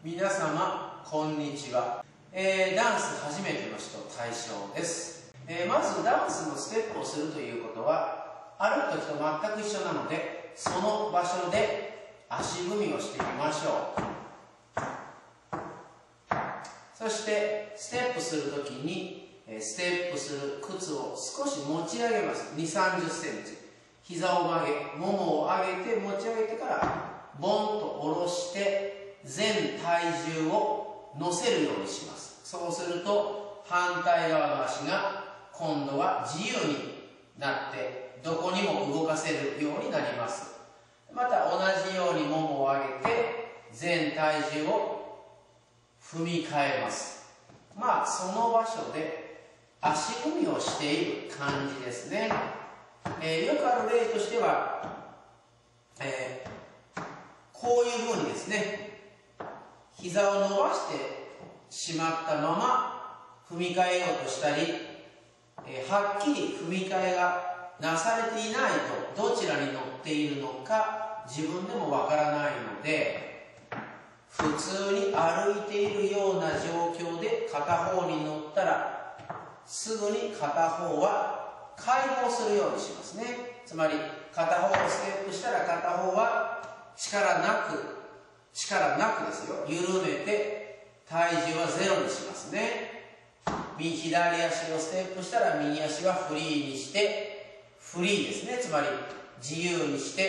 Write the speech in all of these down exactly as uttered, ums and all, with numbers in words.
皆様こんにちは、えー、ダンス初めての人対象です、えー、まずダンスのステップをするということは歩く時と全く一緒なので、その場所で足踏みをしてみましょう。そしてステップする時にステップする靴を少し持ち上げます。にじゅう、さんじゅっセンチ、膝を曲げ、ももを上げて持ち上げてからボンと下ろして全体重を乗せるようにします。そうすると反対側の足が今度は自由になってどこにも動かせるようになります。また同じようにももを上げて全体重を踏み替えます。まあその場所で足踏みをしている感じですね。えー、よくある例としては、えー、こういうふうにですね、膝を伸ばしてしまったまま踏み替えようとしたり、えー、はっきり踏み替えがなされていないとどちらに乗っているのか自分でもわからないので、普通に歩いているような状況で片方に乗ったらすぐに片方は解放するようにしますね。つまり片方をステップしたら片方は力なく力なくですよ、緩めて体重はゼロにしますね。右左足をステップしたら右足はフリーにしてフリーですね。つまり自由にして、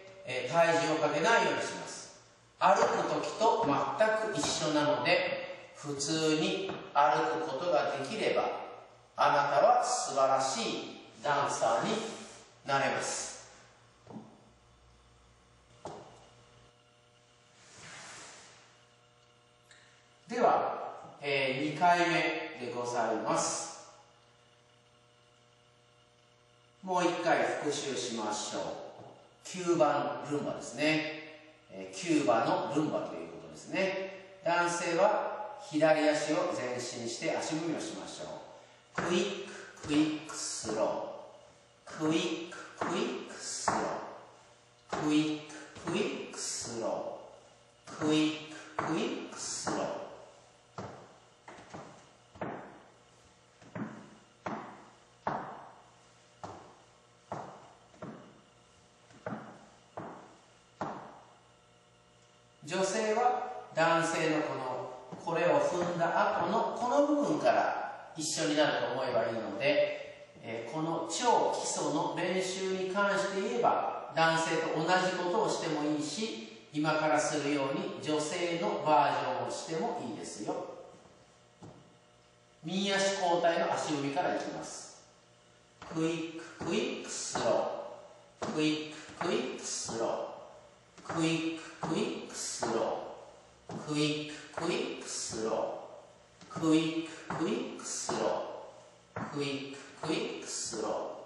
えー、体重をかけないようにします。歩く時と全く一緒なので、普通に歩くことができればあなたは素晴らしいダンサーになれます。では、えー、にかいめでございます。もういっかい復習しましょう。キューバルンバですね。えー、キューバのルンバということですね。男性は左足を前進して足踏みをしましょう。クイッククイックスロー、クイッククイックスロー、クイッククイックスロー、クイッククイックスロー。女性は男性のこのこれを踏んだ後のこの部分から一緒になると思えばいいので、えー、この超基礎の練習に関して言えば男性と同じことをしてもいいし、今からするように女性のバージョンをしてもいいですよ。右足交代の足踏みからいきます。クイッククイックスロー、クイッククイックスロー、クイッククイックスロー、クイッククイックスロー、クイッククイックスロー、クイッククイックスロー。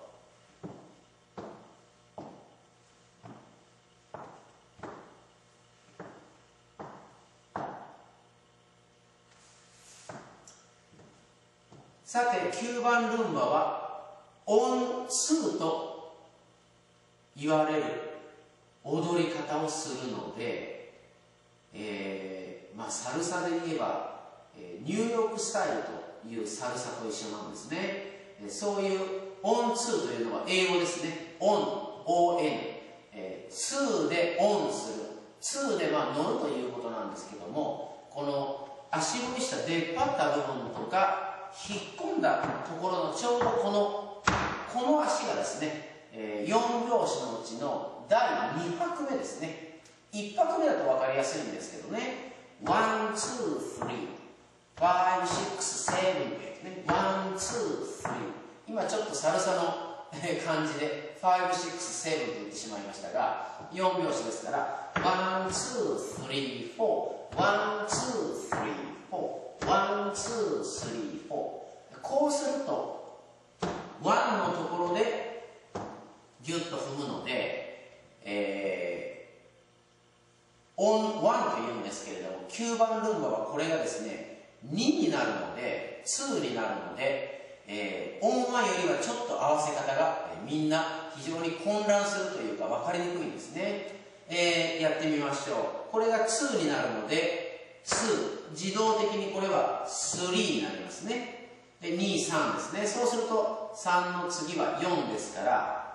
さてきゅうばんルンバはオンツーと言われる踊り方をするので、えーまあ、サルサで言えば、えー、ニューヨークスタイルというサルサと一緒なんですね。えー、そういうオンツーというのは英語ですね。オン、オーエヌ、えー、ツーでオンする、ツーでまあ乗るということなんですけども、この足踏みした出っ張った部分とか引っ込んだところのちょうどこのこの足がですね、えー、よん拍子のうちのだいに拍目ですね。いち拍目だと分かりやすいんですけどね、ワン、ツー、スリー、ファイブ、シックス、セブンね、ワン、ツー、スリー。今ちょっとサルサの感じでファイブ、シックス、セブンと言ってしまいましたが、よん拍子ですからワン、ツー、スリー、フォー、ワン、ツー、スリー、フォー、ワン、ツー、スリー、フォー。こうするとワンのところでギュッと踏むので、えー、オンワンというんですけれども、きゅうばんルンバはこれがですねにになるのでツーになるので、えー、オンワンよりはちょっと合わせ方が、えー、みんな非常に混乱するというか分かりにくいんですね。えー、やってみましょう。これがツーになるのでに、自動的にこれはさんになりますね。で、に、さんですね。そうするとさんの次はよんですから、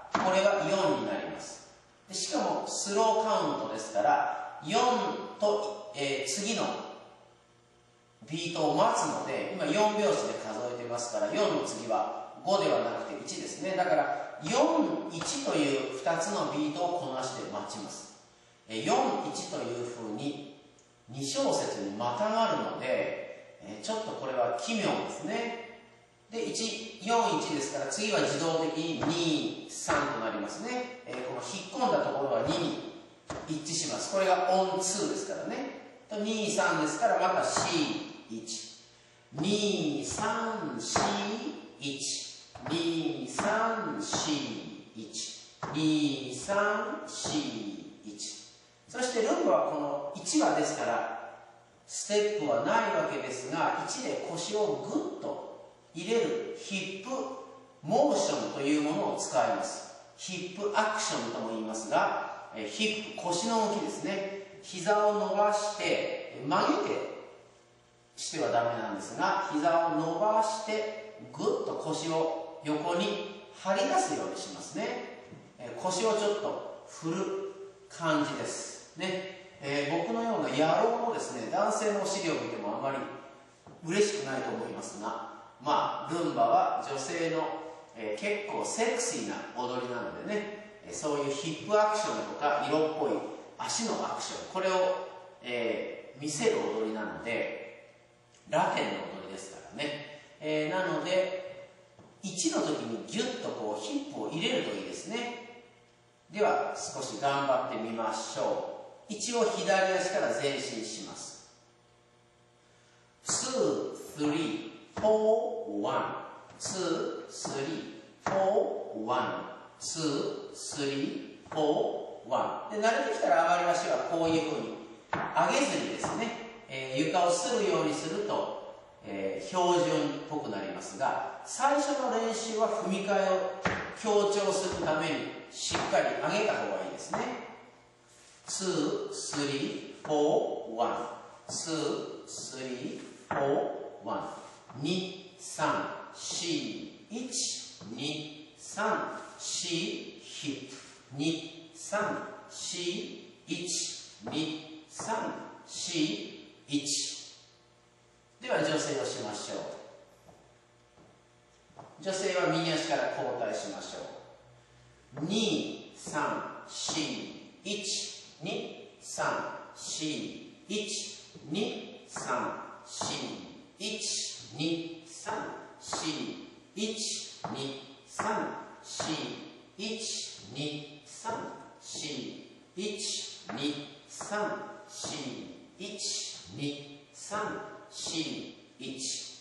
これがよんになります。でしかもスローカウントですから、よんと、えー、次のビートを待つので、今よんびょうしで数えてますから、よんの次はごではなくていちですね。だからよん、いちというふたつのビートをこなして待ちます。よん、いちというふうにに小節にまたがるので、ちょっとこれは奇妙ですね。で、いち、よん、いちですから、次は自動的にに、さんとなりますね。この引っ込んだところはにに一致します。これがオンにですからね。に、さんですから、またよん、いち。に、さん、よん、いち。に、さん、よん、いち。に、さん、よん、いち。そしてルンバはこのいちはですからステップはないわけですが、いちで腰をグッと入れるヒップモーションというものを使います。ヒップアクションとも言いますが、ヒップ、腰の動きですね。膝を伸ばして曲げてしてはダメなんですが、膝を伸ばしてグッと腰を横に張り出すようにしますね。腰をちょっと振る感じですね。えー、僕のような野郎のですね、男性のお尻を見てもあまり嬉しくないと思いますが、まあルンバは女性の、えー、結構セクシーな踊りなのでね、そういうヒップアクションとか色っぽい足のアクション、これを、えー、見せる踊りなので、ラテンの踊りですからね。えー、なのでいちの時にギュッとこうヒップを入れるといいですね。では少し頑張ってみましょう。一応左足から前進します。に、さん、よん、いち、に、さん、よん、いち、に、さん、よん、いち、に、さん、よん。で、慣れてきたら上がり足はこういうふうに上げずにですね、えー、床をするようにすると、えー、標準っぽくなりますが、最初の練習は踏み替えを強調するためにしっかり上げた方がいいですね。に、さん、よん、いち、に、さん、よん、いち、に、さん、ヒップ、に、さん、よん、いち、に、さん、よん、いち。では女性をしましょう。女性は右足から交代しましょう。に、さん、よん、いち、に、さん、よん、いち、に、さん、よん、いち、に、さん、よん、いち、に、さん、よん、いち、に、さん、よん、いち、に、さん、よん、いち、に、さん、よん、いち。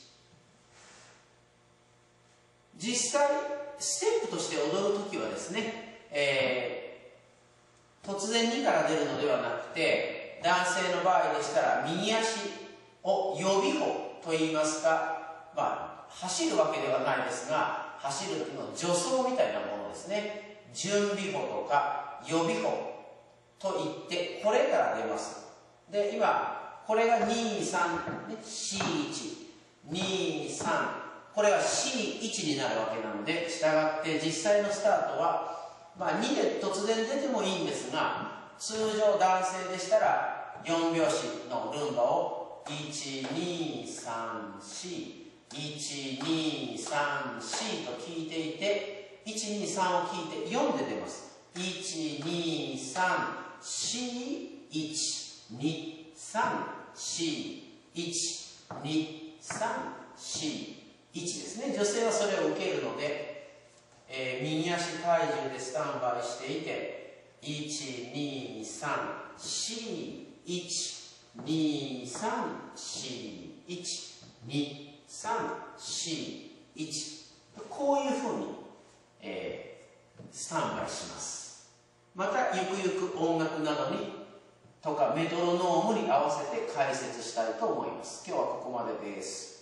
実際ステップとして踊るときはですね、えー、突然にから出るのではなくて、男性の場合でしたら右足を予備歩といいますか、まあ走るわけではないですが、走るの助走みたいなものですね。準備歩とか予備歩といって、これから出ます。で、今これがに、さん、よん、いち、に、さん、これがよん、いちになるわけなので、したがって実際のスタートは、まあ、にで突然出てもいいんですが、通常男性でしたらよんびょうしのルンバをいち、に、さん、よん、いち、に、さん、よんと聞いていて、いち、に、さんを聞いてよんで出ます。いち、に、さん、よん、いち、に、さん、よん、いち、に、さん、よん、いちですね。女性はそれを受けるので、えー、右足体重でスタンバイしていて、いち、に、さん、よん、いち、に、さん、よん、いち、に、さん、よん、いち、こういうふうに、えー、スタンバイします。またゆくゆく音楽などにとかメトロノームに合わせて解説したいと思います。今日はここまでです。